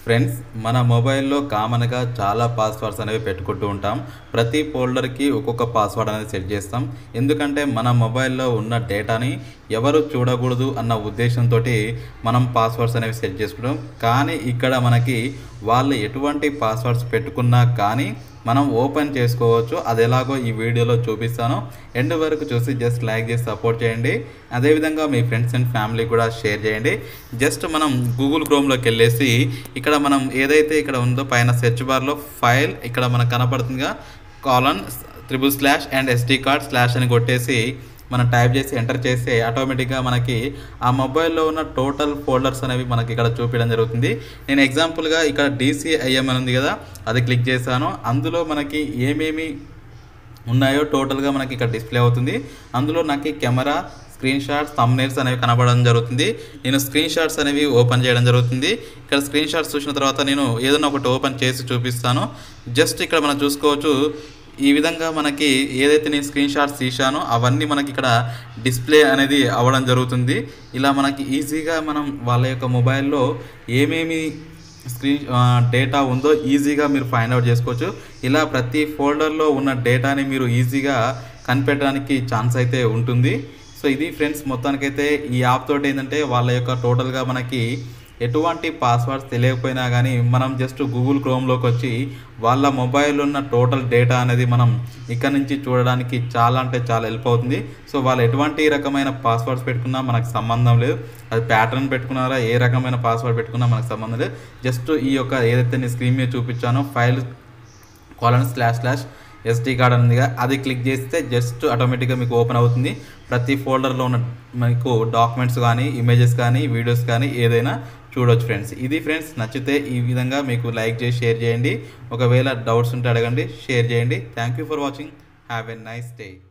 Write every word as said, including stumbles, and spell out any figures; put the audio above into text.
Friends మన మొబైల్లో కామన్గా చాలా పాస్వర్డ్స్ అనేవి పెట్టుకుంటూ ఉంటాం. ప్రతి ఫోల్డర్కి ఒక్కొక్క పాస్వర్డ్ అనేది సెట్ చేస్తాం. ఎందుకంటే మన మొబైల్లో ఉన్న డేటాని ఎవరు చూడకూడదు అన్న ఉద్దేశంతో మనం పాస్వర్డ్స్ అనేవి సెట్ చేసుకుంటాం. కానీ ఇక్కడ మనకి వాళ్ళు ఎటువంటి పాస్వర్డ్స్ పెట్టుకున్నా కానీ మనం ఓపెన్ చేసుకోవచ్చు. అది ఎలాగో ఈ వీడియోలో చూపిస్తాను. ఎండ్ వరకు చూసి జస్ట్ లైక్ చేసి సపోర్ట్ చేయండి. అదేవిధంగా మీ ఫ్రెండ్స్ అండ్ ఫ్యామిలీ కూడా షేర్ చేయండి. జస్ట్ మనం గూగుల్ క్రోమ్లోకి వెళ్ళేసి ఇక్కడ మనం ఏదైతే ఇక్కడ ఉందో పైన సెర్చ్ బార్లో ఫైల్ ఇక్కడ మనకు కనపడుతుందిగా colon triple slash and SD card slash అని కొట్టేసి మనం టైప్ చేసి ఎంటర్ చేస్తే ఆటోమేటిక్గా మనకి ఆ మొబైల్లో ఉన్న టోటల్ ఫోల్డర్స్ అనేవి మనకి ఇక్కడ చూపించడం జరుగుతుంది. నేను ఎగ్జాంపుల్గా ఇక్కడ డీసీఐఎం అని ఉంది కదా, అది క్లిక్ చేశాను. అందులో మనకి ఏమేమి ఉన్నాయో టోటల్గా మనకి ఇక్కడ డిస్ప్లే అవుతుంది. అందులో నాకు కెమెరా, స్క్రీన్ షాట్స్, థంబ్నెయిల్స్ అనేవి కనబడడం జరుగుతుంది. నేను స్క్రీన్ షాట్స్ అనేవి ఓపెన్ చేయడం జరుగుతుంది. ఇక్కడ స్క్రీన్ షాట్స్ చూసిన తర్వాత నేను ఏదైనా ఒకటి ఓపెన్ చేసి చూపిస్తాను. జస్ట్ ఇక్కడ మనం చూసుకోవచ్చు. ఈ విధంగా మనకి ఏదైతే నేను స్క్రీన్ షాట్స్ తీశానో అవన్నీ మనకి ఇక్కడ డిస్ప్లే అనేది అవ్వడం జరుగుతుంది. ఇలా మనకి ఈజీగా మనం వాళ్ళ యొక్క మొబైల్లో ఏమేమి స్క్రీన్ డేటా ఉందో ఈజీగా మీరు ఫైండ్ అవుట్ చేసుకోవచ్చు. ఇలా ప్రతి ఫోల్డర్లో ఉన్న డేటాని మీరు ఈజీగా కనిపెట్టడానికి ఛాన్స్ అయితే ఉంటుంది. సో ఇది ఫ్రెండ్స్, మొత్తానికైతే ఈ యాప్ తోటి ఏంటంటే వాళ్ళ యొక్క టోటల్గా మనకి ఎటువంటి పాస్వర్డ్స్ తెలియకపోయినా కానీ మనం జస్ట్ గూగుల్ క్రోమ్లోకి వచ్చి వాళ్ళ మొబైల్లో ఉన్న టోటల్ డేటా అనేది మనం ఇక్కడ నుంచి చూడడానికి చాలా అంటే చాలా హెల్ప్ అవుతుంది. సో వాళ్ళు ఎటువంటి రకమైన పాస్వర్డ్స్ పెట్టుకున్నా మనకు సంబంధం లేదు. అది ప్యాటర్న్ పెట్టుకున్నారా, ఏ రకమైన పాస్వర్డ్ పెట్టుకున్నా మనకు సంబంధం లేదు. జస్ట్ ఈ యొక్క ఏదైతే నేను స్క్రీన్ మీద చూపించానో file colon slash slash SD card ఉందిగా, అది క్లిక్ చేస్తే జస్ట్ ఆటోమేటిక్గా మీకు ఓపెన్ అవుతుంది. ప్రతి ఫోల్డర్లో ఉన్న మీకు డాక్యుమెంట్స్ కానీ, ఇమేజెస్ కానీ, వీడియోస్ కానీ ఏదైనా చూడవచ్చు ఫ్రెండ్స్. ఇది ఫ్రెండ్స్, నచ్చితే ఈ విధంగా మీకు లైక్ చేసి షేర్ చేయండి. ఒకవేళ డౌట్స్ ఉంటే అడగండి, షేర్ చేయండి. Thank you for watching. Have a nice day.